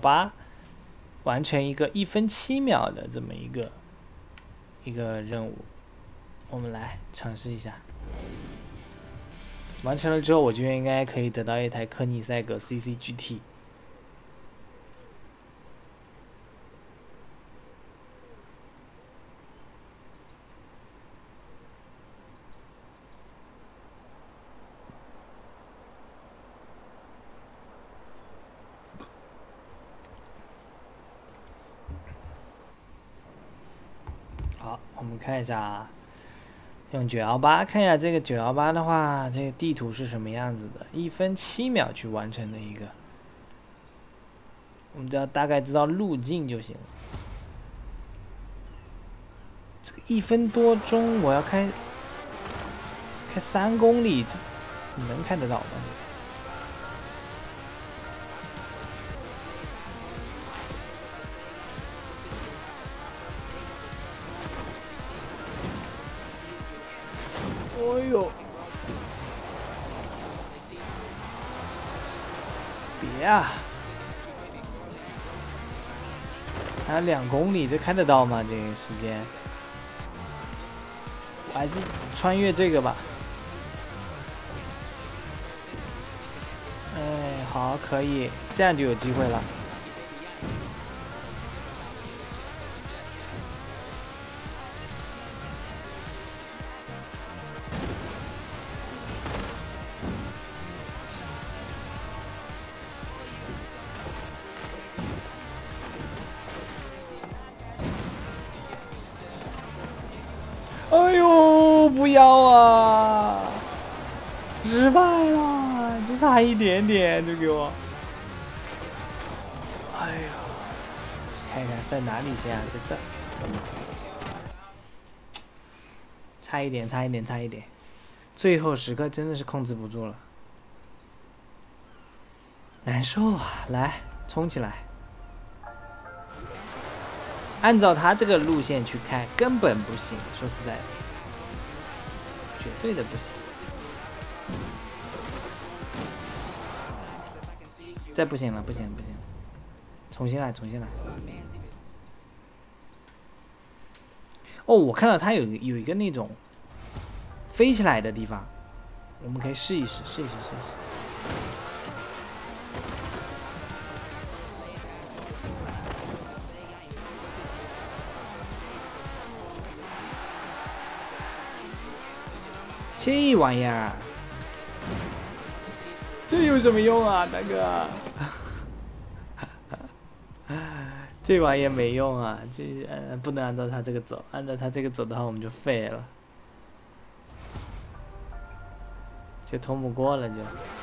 8完成一个1分7秒的这么一个任务，我们来尝试一下。完成了之后，我觉得应该可以得到一台科尼赛格 CCGT。好，我们看一下啊，用918看一下这个918的话，这个地图是什么样子的？1分7秒去完成的一个，我们只要大概知道路径就行了。这个1分多钟，我要开3公里，这你能看得到吗？哎呦！别啊！还有2公里，这看得到吗？这个时间，我还是穿越这个吧。哎，好，可以，这样就有机会了。哎呦，不要啊！失败了，就差一点点就给我。哎呀，看看在哪里先啊？在这。差一点，差一点，差一点。最后时刻真的是控制不住了，难受啊！来，冲起来！按照他这个路线去开，根本不行。说实在的，绝对的不行。再不行了，不行不行，重新来，重新来。哦，我看到他有一个那种飞起来的地方，我们可以试一试，试一试，试一试。这玩意儿，这有什么用啊，大哥？这玩意儿没用啊，这不能按照他这个走，按照他这个走的话，我们就废了，就通不过了就。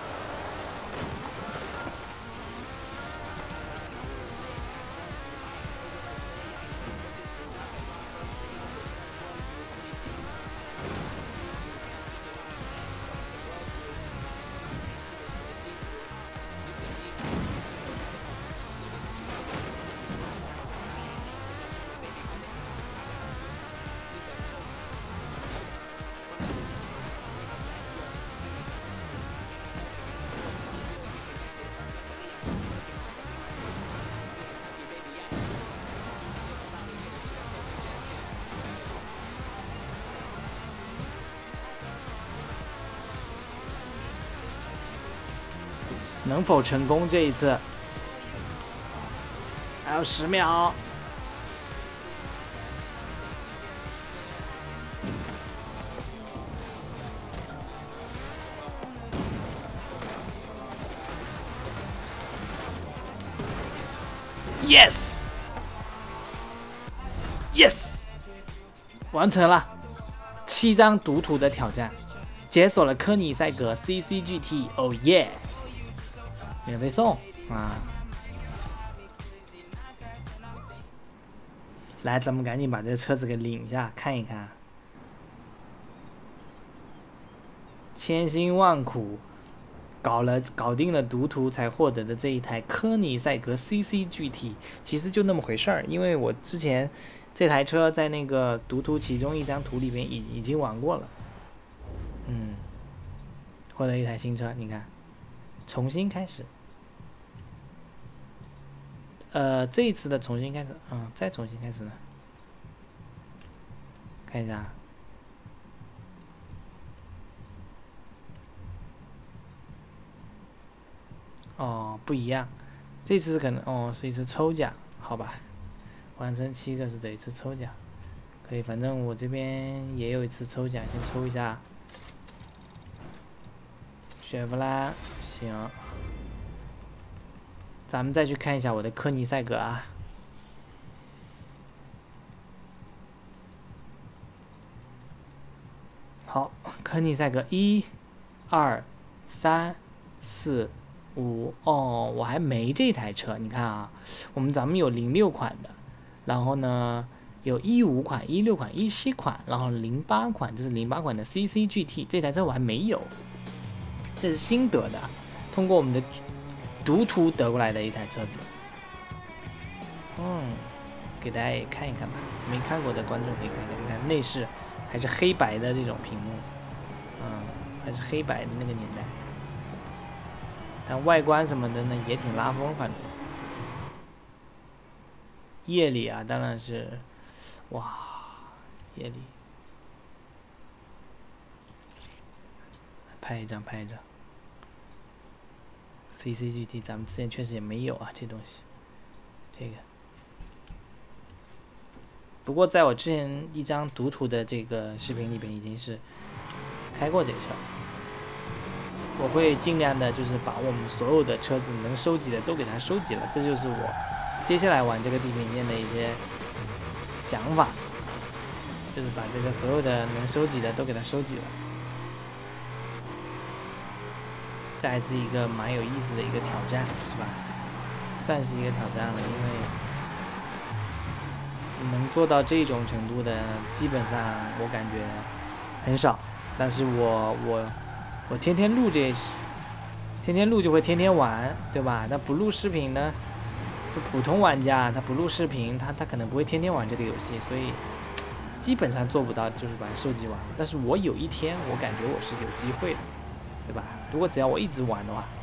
能否成功这一次？还有10秒。Yes， Yes， 完成了7张读图的挑战，解锁了科尼赛格 CCGT。Oh yeah！ 免费送啊！来，咱们赶紧把这个车子给领一下，看一看。千辛万苦搞定了读图才获得的这一台科尼赛格 CCGT， 其实就那么回事儿。因为我之前这台车在那个读图其中一张图里边已经玩过了，获得一台新车，你看，重新开始。 这一次的重新开始，再重新开始呢？看一下。哦，不一样，这次可能是一次抽奖，好吧？完成7个是得一次抽奖，可以，反正我这边也有一次抽奖，先抽一下。雪佛兰，行。咱们再去看一下我的科尼赛格啊。好，科尼赛格1、2、3、4、5，我还没这台车，你看啊，咱们有06款的，然后呢有15款、16款、17款，然后08款，这是08款的 CC GT， 这台车我还没有，这是新得的，通过我们的读图得过来的一台车子。给大家也看一看吧，没看过的观众可以看看。你看内饰还是黑白的这种屏幕，还是黑白的那个年代。但外观什么的呢，也挺拉风，反正。夜里啊，当然是，哇，夜里，拍一张。CCGT 咱们之前确实也没有啊，这东西，这个。不过在我之前一张读图的这个视频里边，已经是开过这个车。我会尽量的，就是把我们所有的车子能收集的都给它收集了，这就是我接下来玩这个地平线的一些想法，就是把这个所有的能收集的都给它收集了。这还是一个蛮有意思的一个挑战，是吧？算是一个挑战了，因为能做到这种程度的，基本上我感觉很少。但是我天天录天天录就会天天玩，对吧？那不录视频呢？就普通玩家他不录视频，他可能不会天天玩这个游戏，所以基本上做不到就是把它收集完。但是我有一天我感觉我是有机会的，对吧？如果只要我一直玩的话，